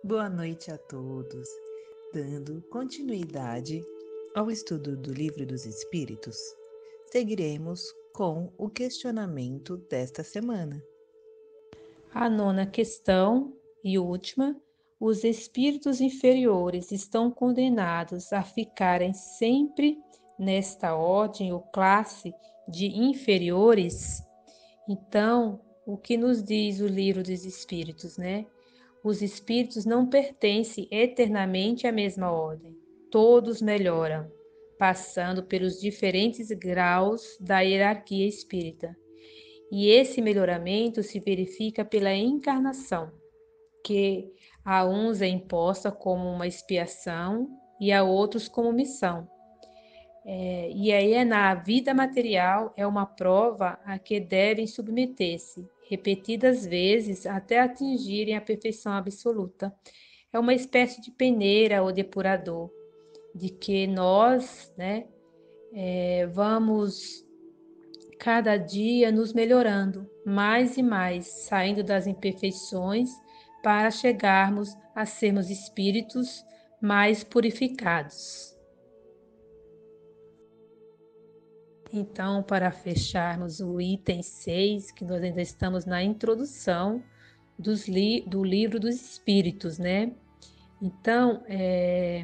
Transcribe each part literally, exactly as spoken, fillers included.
Boa noite a todos. Dando continuidade ao estudo do Livro dos Espíritos, seguiremos com o questionamento desta semana. A nona questão e última: os espíritos inferiores estão condenados a ficarem sempre nesta ordem ou classe de inferiores? Então, o que nos diz o livro dos espíritos, né? Os espíritos não pertencem eternamente à mesma ordem. Todos melhoram, passando pelos diferentes graus da hierarquia espírita. E esse melhoramento se verifica pela encarnação, que a uns é imposta como uma expiação e a outros como missão. É, e aí é na vida material é uma prova a que devem submeter-se, repetidas vezes até atingirem a perfeição absoluta. É uma espécie de peneira ou depurador, de que nós, né, é, vamos cada dia nos melhorando mais e mais, saindo das imperfeições para chegarmos a sermos espíritos mais purificados. Então, para fecharmos o item seis, que nós ainda estamos na introdução dos li do livro dos Espíritos, né? Então, é,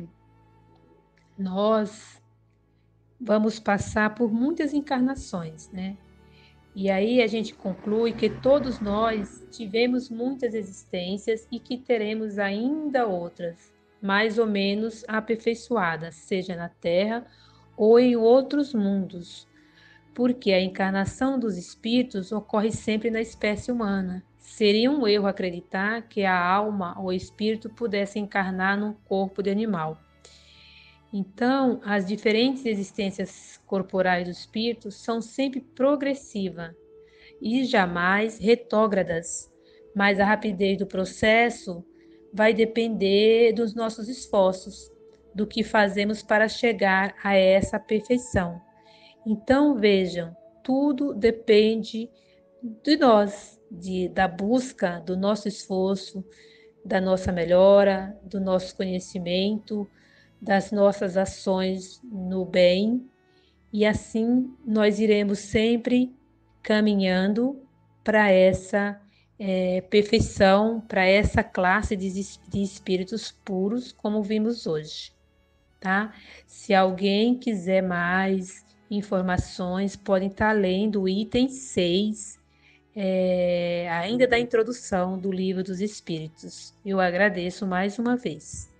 nós vamos passar por muitas encarnações, né? E aí a gente conclui que todos nós tivemos muitas existências e que teremos ainda outras, mais ou menos aperfeiçoadas, seja na Terra ou em outros mundos, porque a encarnação dos espíritos ocorre sempre na espécie humana. Seria um erro acreditar que a alma ou espírito pudesse encarnar num corpo de animal. Então, as diferentes existências corporais do espírito são sempre progressivas e jamais retrógradas, mas a rapidez do processo vai depender dos nossos esforços, do que fazemos para chegar a essa perfeição. Então, vejam, tudo depende de nós, de, da busca, do nosso esforço, da nossa melhora, do nosso conhecimento, das nossas ações no bem, e assim nós iremos sempre caminhando para essa é, perfeição, para essa classe de, de espíritos puros, como vimos hoje, tá? Se alguém quiser mais informações, podem estar lendo o item seis, é, ainda da introdução do Livro dos Espíritos. Eu agradeço mais uma vez.